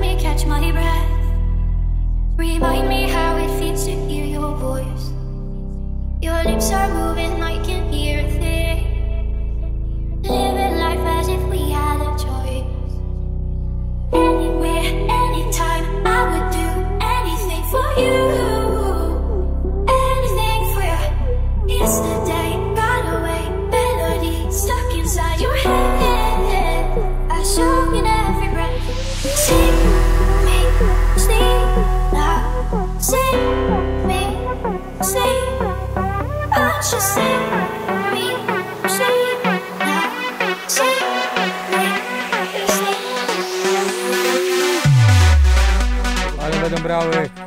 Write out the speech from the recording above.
me catch my breath. Remind me how it feels to hear your voice. Your lips are moving, I can hear a thing. Living life as if we had a choice. Anywhere, anytime, I would do anything for you. Anything for you. Yesterday got away, melody stuck inside your head. I show in every breath. Sing me, sleep now. Sing me, sleep. Won't you sing me, sleep now. Sing me, sleep. Ale będą brały.